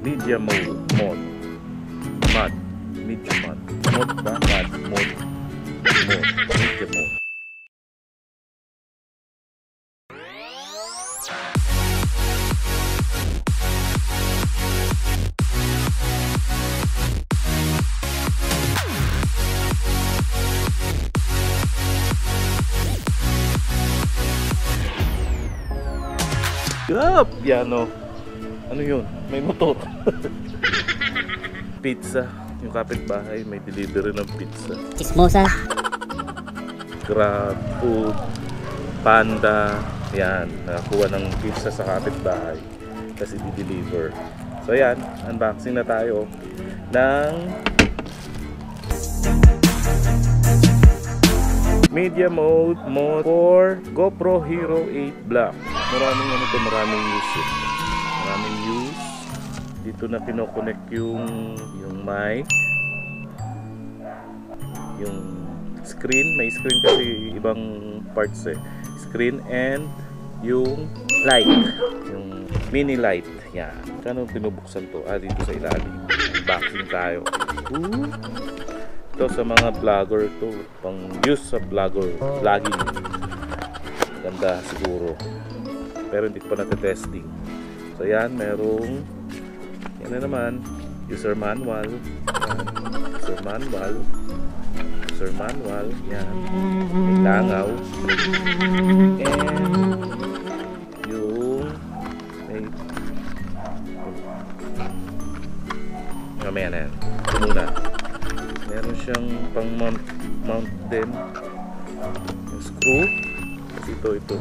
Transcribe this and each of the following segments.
Media mode. Mod. Media mod. Mod ba? Mod. Media mode. Yup! Piano. Ano yun? May motor. Pizza. Yung kapitbahay may delivery ng pizza. Chismosa. Grab, Food, Panda. Yan. Nakakuha ng pizza sa kapitbahay. Kasi di-deliver. So yan. Unboxing na tayo ng Media mode for GoPro Hero 8 Black. Maraming maraming use. Maraming use. Dito na pino-connect yung mic, yung screen. May screen kasi ibang parts screen and yung light, yung mini light. Yan. Kano pinubuksan to? Dito sa ilalim. Unboxing tayo. Ito sa mga vlogger to, pang use sa vlogging. Ganda siguro, pero hindi pa natetesting. So yan, merong yan na naman, user manual. Yan, may langaw, and yung may mamaya na yan. Ito muna, meron siyang pang mount din yung screw kasi ito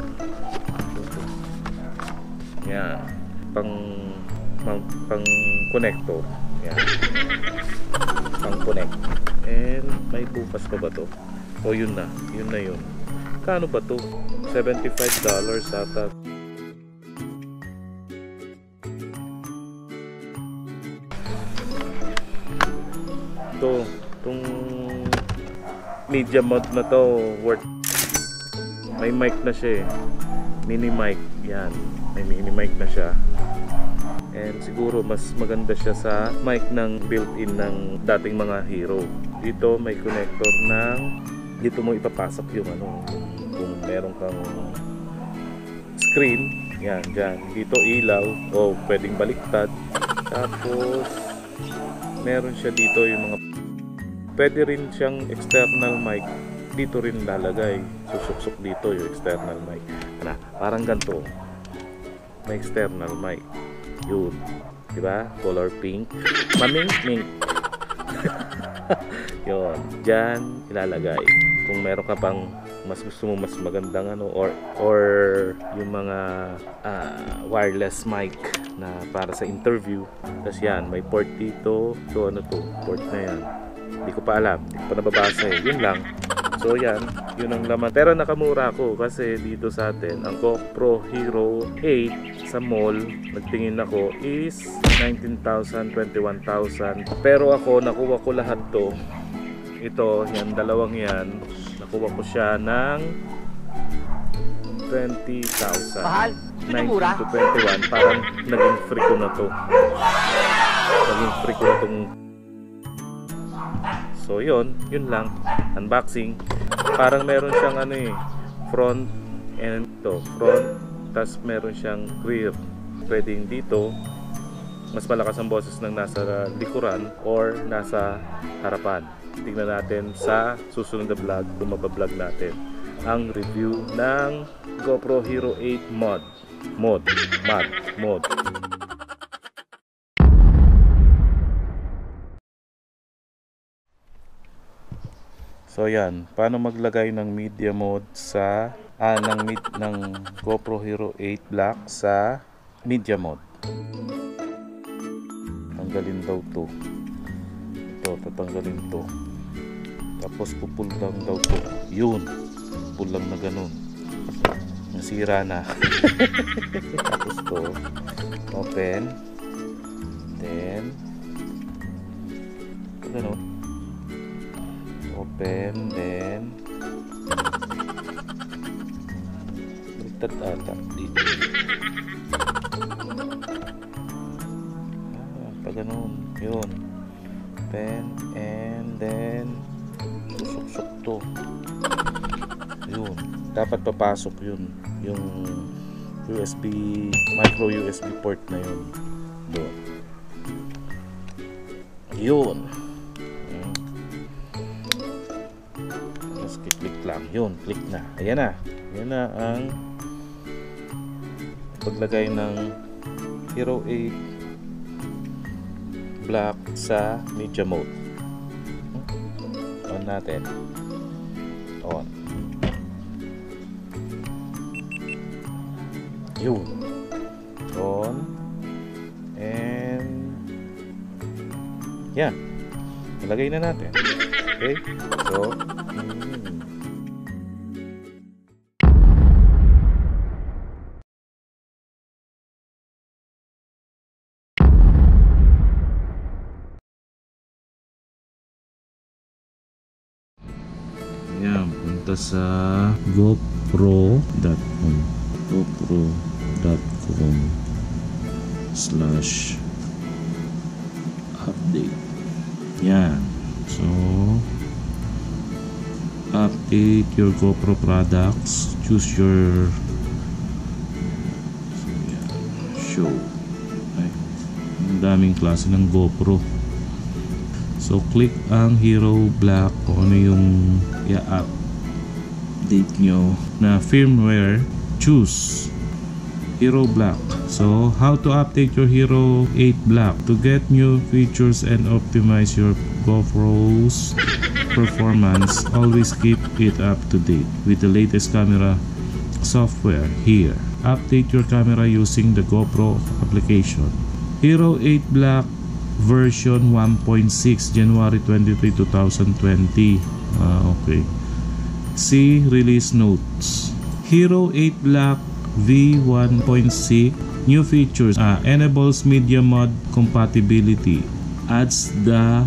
yan, pang connector yan, pang connect. And may bukas pa ba to? O yun na yun. Kano ba to? $75 ata. Itong media mode na to, worth. May mic na siya mini mic. Yan, may mini mic na siya. And siguro mas maganda siya sa mic ng built-in ng dating mga Hero. Dito may connector ng, dito mo ipapasok yung kung meron kang screen. Yan, dyan. Dito ilaw, o pwedeng baliktad. Tapos meron siya dito yung mga, pwede rin siyang external mic. Dito rin lalagay, susuksok dito yung external mic. Parang ganito, may external mic. Yun, diba? Color pink, maming-mink. Yun, dyan ilalagay. Kung meron ka pang mas gusto mo, mas magandang or yung mga wireless mic na para sa interview. Tapos yan, may port dito. So port na yan. Hindi ko pa alam, hindi ko pa nababasa Yun lang. So yan, yun ang laman. Pero nakamura ako kasi dito sa atin ang GoPro Hero 8 sa mall, nagtingin ako, is 19,000, 21,000. Pero ako, nakuha ko lahat to. Ito, yan, dalawang yan. Nakuha ko siya ng 20,000. Mahal? 19 to 21. Parang naging free ko na to. Naging free ko na tong. So yun lang. Unboxing. Parang meron siyang front and front. Tapos meron siyang rear. Pwedeng dito mas malakas ang boses ng nasa likuran or nasa harapan. Tingnan natin sa susunod na vlog kung mabablog natin ang review ng GoPro Hero 8 mod. So yan, paano maglagay ng media mode sa ng GoPro Hero 8 Black sa media mode. Tanggalin daw to. Ito, tatanggalin to. Tapos pupul lang daw to. Yun, pupul lang na ganun. Nasira na. Tapos to, open. Then ganun. Open, then baliktad ata dito. ganun. Yun. Pen, and then susuksok to. Yun. Dapat papasok yun. Yung USB, micro USB port na yun. Doon. Yun. Tapos click lang. Yun, click na. Ayan na. Ayan na ang paglagay ng Hero 8 Black sa media mode. On natin. On. Yun. On. And yan. Nalagay na natin. Okay? So, yan, punta sa gopro.com/update. Yan. So, update your GoPro products. Choose your show. Ay, ang daming klase ng GoPro. So, click ang Hero Black kung ano yung i-update nyo na firmware. Choose Hero Black. So, how to update your Hero 8 Black? To get new features and optimize your GoPro's performance, always keep it up to date with the latest camera software here. Update your camera using the GoPro application. Hero 8 Black version 1.6 January 23, 2020. Okay. See release notes. Hero 8 Black V1.6 new features. Enables media mod compatibility. Adds the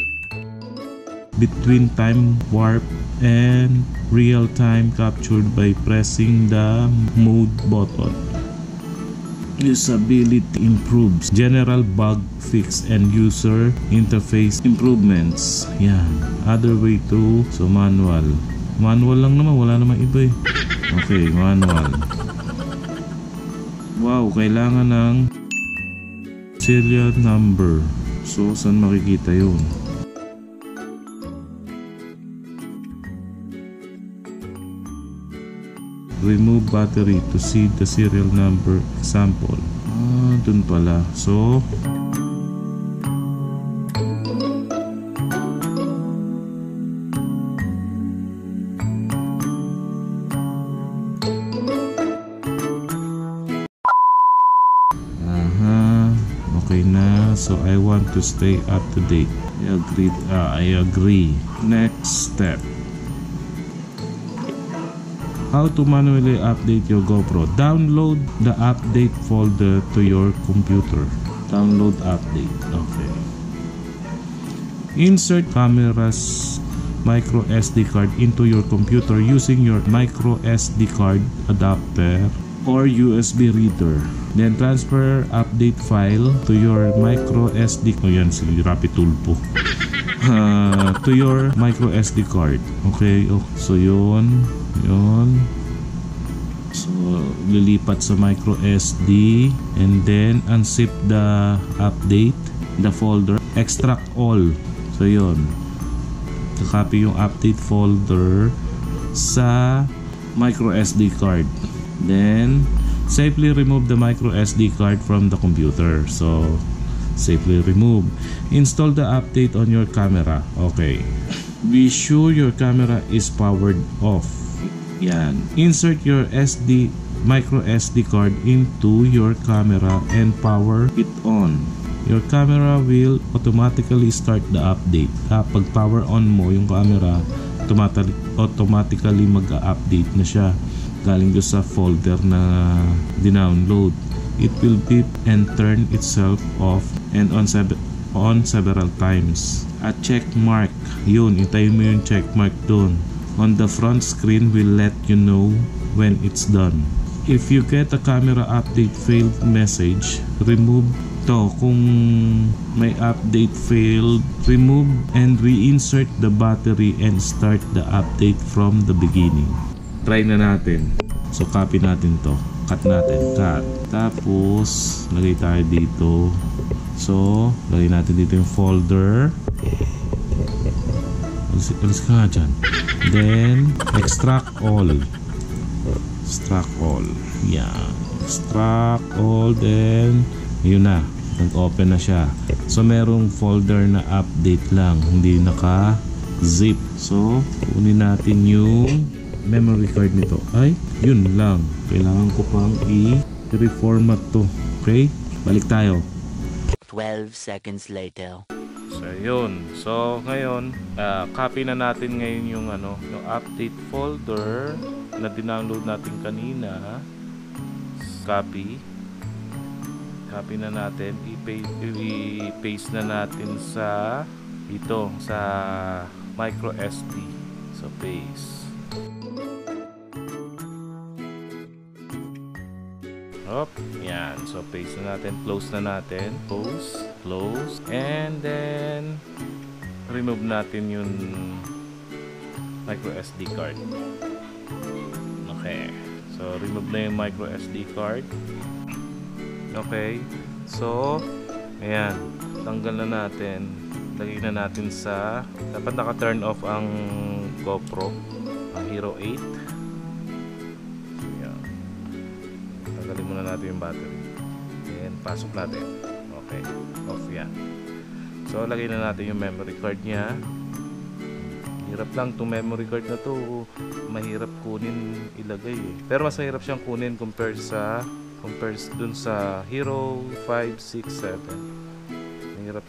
between time warp and real time captured by pressing the mode button. Usability improves. General bug fix and user interface improvements. Yan. Other way to, so manual. Manual lang naman, wala namang iba eh. Okay, manual. Wow, kailangan ng serial number. So, saan makikita yun? Remove battery to see the serial number example. Dun pala. So, okay na. So, I want to stay up to date. I agree. Next step. How to manually update your GoPro. Download the update folder to your computer. Download update. Okay. Insert camera's micro SD card into your computer using your micro SD card adapter or USB reader. Then transfer update file to your micro SD. Oh, yan si Rapid Tulpo. To your micro SD card. Okay. Oh, so yun. So lilipat sa micro SD and then unzip the update, the folder, extract all. So yun, copy yung update folder sa micro SD card, then safely remove the micro SD card from the computer. So safely remove. Install the update on your camera. Okay, be sure your camera is powered off. Yan. Insert your micro SD card into your camera and power it on. Your camera will automatically start the update. Pag power on mo yung camera, automatically mag-update na siya galing doon sa folder na dinownload. It will beep and turn itself off and on several times. A check mark, yun, hintayin mo yung check mark doon on the front screen will let you know when it's done. If you get a camera update failed message, remove Ito, kung may update failed, remove and reinsert the battery and start the update from the beginning. Try na natin. So copy natin to. Cut natin. Cut. Tapos, lagay tayo dito. So, lagay natin dito yung folder. Alis ka nga dyan. Then, extract all. Extract all. Yan. Extract all. Then, yun na. Nag-open na siya. So, merong folder na update lang. Hindi naka-zip. So, kunin natin yung memory card nito. Ay, yun lang. Kailangan ko pang i-reformat to. Okay? Balik tayo. 12 seconds later. So, yun. So, ngayon, copy na natin ngayon yung yung update folder na dinownload natin kanina. Copy. Copy na natin. I-paste na natin sa dito, sa micro SD. So, paste. Hop, yan. So, paste na natin. Close na natin. Close. And then, remove natin yung micro SD card. Okay. So, remove na yung micro SD card. Okay. So, ayan. Tanggal na natin. Lagay na natin sa... Dapat naka-turn off ang GoPro. Ang Hero 8. Tanggalin muna natin yung battery. And pasok natin. Okay. Off yan. So, lagay na natin yung memory card niya. Hirap lang itong memory card na to. Mahirap kunin, ilagay eh. Pero mas mahirap siyang kunin compared dun sa Hero 5, 6, 7. Mahirap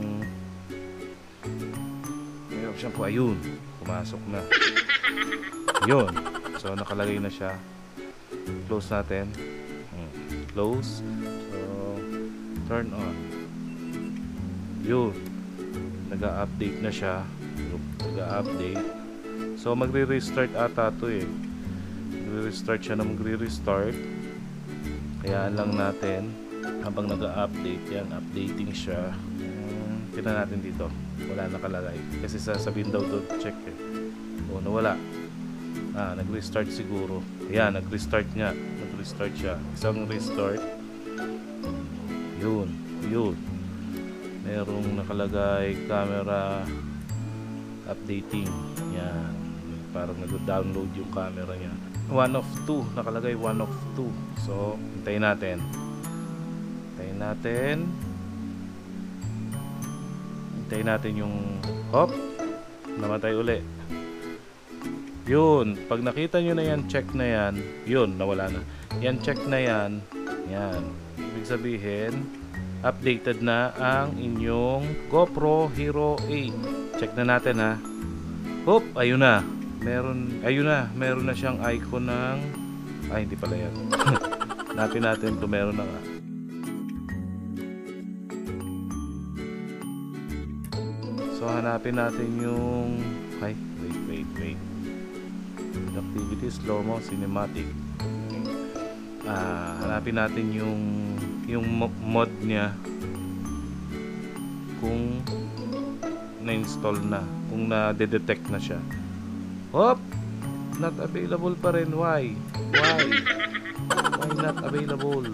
siyang po. Ayun. Pumasok na. Yun. So, nakalagay na siya. Close natin. Close. So, turn on. Yun. Nag-update na siya. Nag-update. So, magre-restart ata to eh. Magre-restart siya na magre-restart. Kaya lang natin habang nag-update yan, updating siya. Tignan natin dito. Wala nakalagay. Kasi sasabihin daw doon, check eh. O, nawala. Nag-restart siguro. Ayan, nag-restart nga. Nag-restart siya. Isang restart. Yun. Merong nakalagay camera updating. Yan. Parang nag-download yung camera niya. 1 of 2. Nakalagay 1 of 2. So, hintayin natin. Hintayin natin yung hop. Namatay uli. Yun, pag nakita nyo na yan, check na yan, yun, nawala na. Yan, check na yan. Yan. Ibig sabihin, updated na ang inyong GoPro Hero 8. Check na natin ha. Hop, ayun na. Meron na siyang icon ng... Ay, hindi pala yan. natin to, meron na nga. So, hanapin natin yung... Ay, wait. Activity, slow-mo, cinematic. Hanapin natin yung mod niya kung na-install na, kung na-detect na siya. Hop! Not available pa rin. Why not available?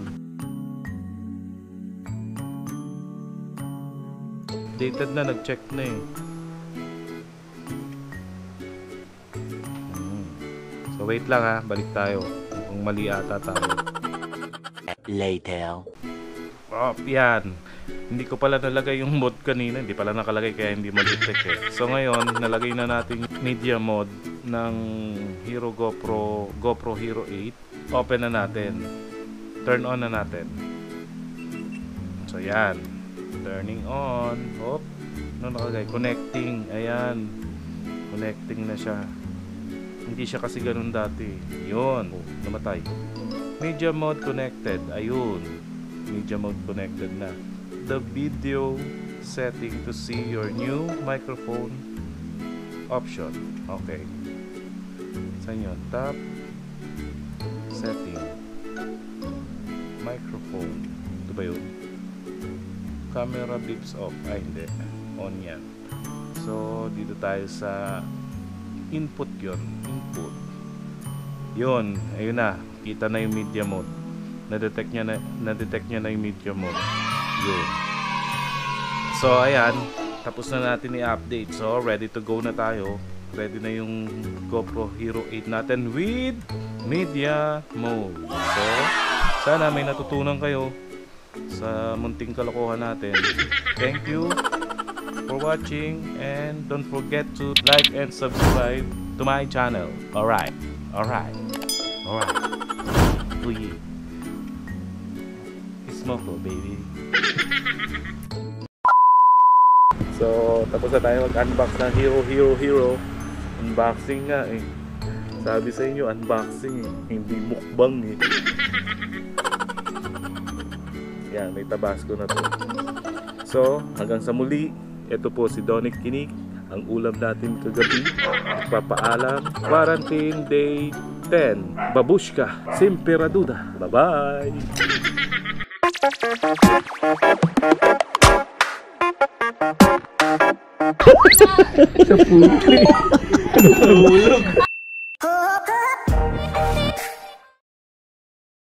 Updated na, nag-check na eh. So wait lang ha, balik tayo. Kung mali ata tayo. Later. Yan. Hindi ko pala nalagay yung mod kanina. Hindi pala nakalagay kaya hindi ma-detect eh. So ngayon, nalagay na natin yung media mode ng GoPro Hero 8. Open na natin. Turn on na natin. So yan. Turning on. Hop. Ano nakalagay? Connecting. Ayan. Connecting na siya. Hindi siya kasi ganun dati. Yun. Oh, namatay. Media mode connected. Ayun. Media mode connected na. The video setting to see your new microphone option. Okay. Saan yun? Tap. Setting. Microphone. Ito ba yun? camera dips off. Ay, hindi. On yan. So, dito tayo sa input yon. Input. Yun. Ayun na. Kita na yung media mode. Na-detect niya na yung media mode. Yun. So, ayan. Tapos na natin i-update. So, ready to go na tayo. Ready na yung GoPro Hero 8 natin with media mode. So, sana may natutunan kayo sa munting kalokohan natin. Thank you for watching and don't forget to like and subscribe to my channel. Alright. Please. Smoke, baby. So, tapos na tayo mag-unbox ng Hero. Unboxing nga eh. Sabi sa inyo, unboxing eh. Hindi mukbang eh. Yan, may Tabasco na to. So, hanggang sa muli, ito po si Donic Kinik. Ang ulam natin kagabi. Papaalam, Quarantine Day 10. Babushka, Simperaduda. Bye-bye! Sa puti.